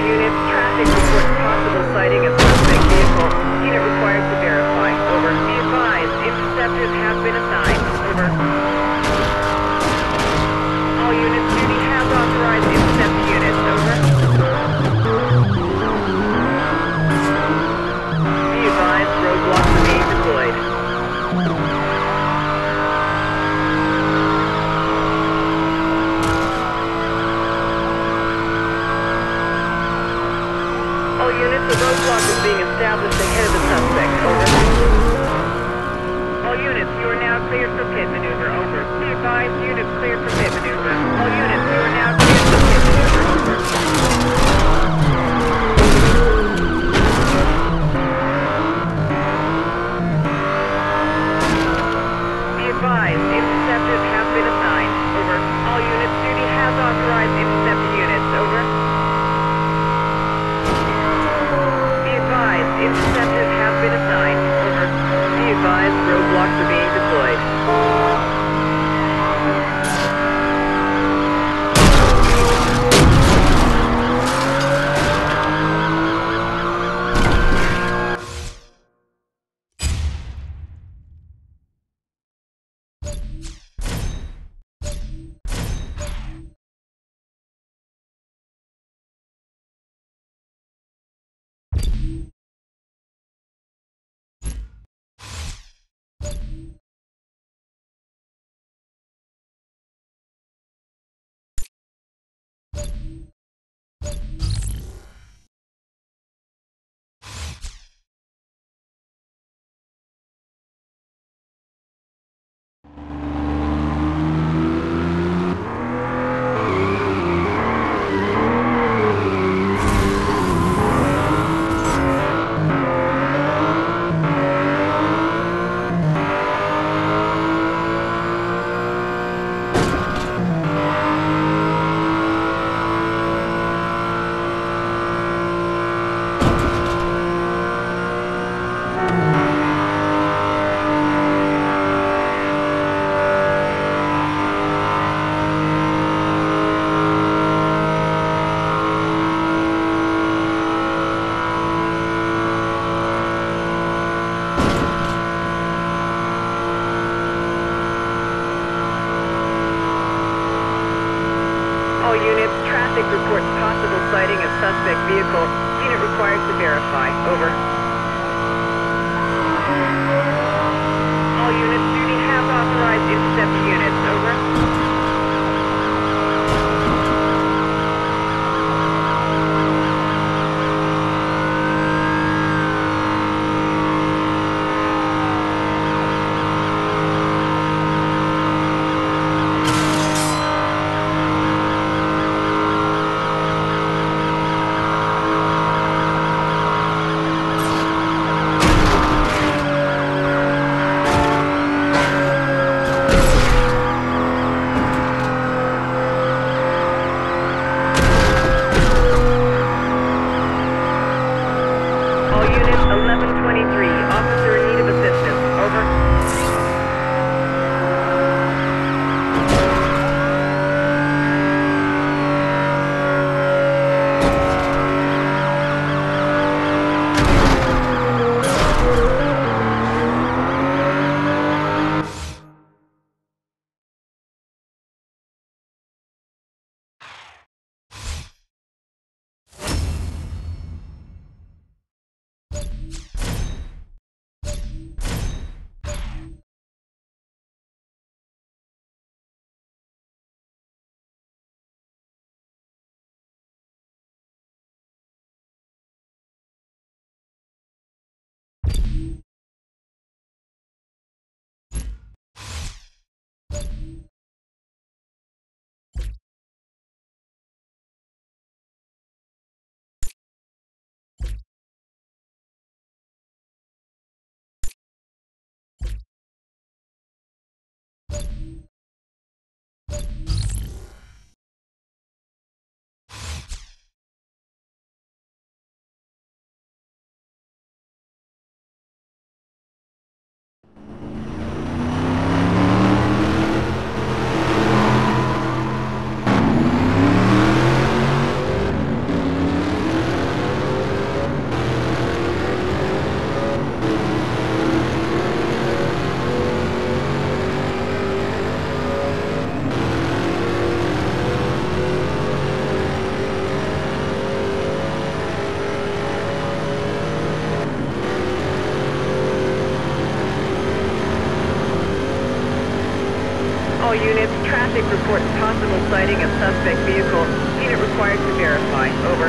units, traffic reports possible sighting of suspect vehicle. Unit required to verify. Over. Be advised, interceptors have been assigned. Over. All units, duty has authorized intercept units. Over. Be advised, roadblocks are being deployed. All units, a roadblock is being established ahead of the suspect. Over. All units, you are now cleared for pit maneuver. Over. Be advised, units cleared for pit maneuver. All units, you are now cleared for pit maneuver. Over. Be advised, interceptors have been assigned. Over. All units, duty has authorized interceptor units. Over. Interceptors have been assigned. Over. Be advised, roadblocks are being deployed. All units, traffic reports possible sighting of suspect vehicle. Unit required to verify. Over. All units, duty has authorized intercept units. Over. Precinct reports possible sighting of suspect vehicle. Unit required to verify. Over.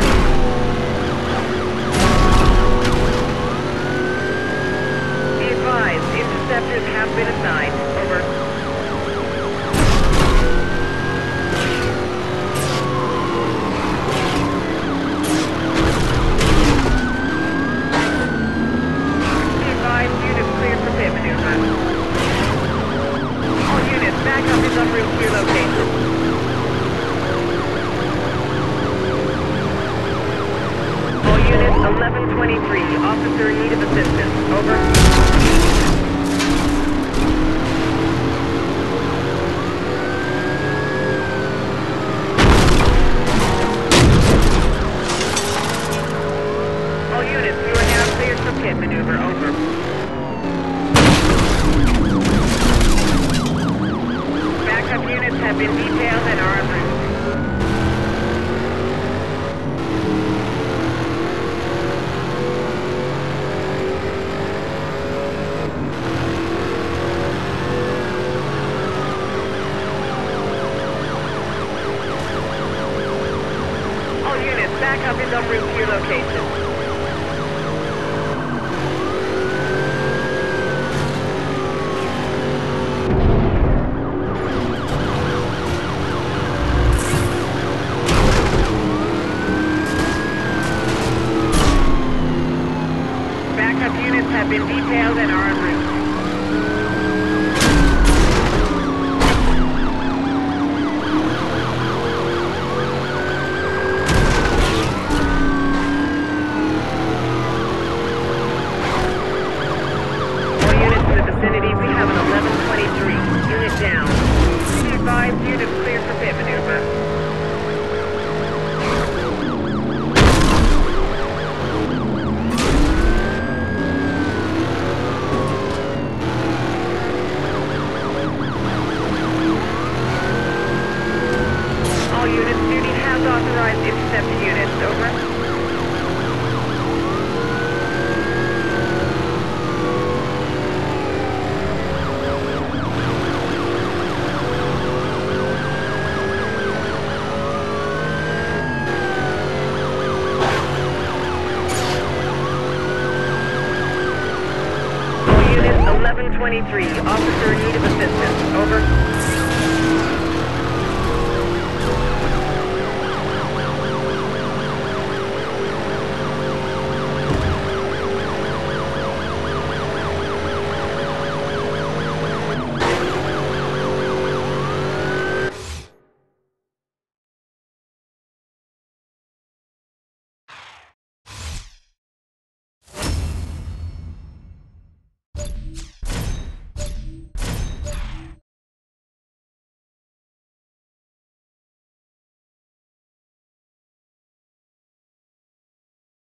Be advised, interceptors have been assigned. Over. Be advised, unit cleared for pit maneuver. All units, backup is en route to your location. All units, 1123, officer in need of assistance. Over. All units, you are now cleared for pit maneuver. Over. Backup units have been detailed and are en route. All units, backup is en route to your location. Backup units have been detailed and are en route. All units in the vicinity, we have an 1123. Unit down. Be advised, units cleared for pit maneuver. All units, duty has authorized intercepted units. Over. All units, 1123, officer in need of assistance. Over.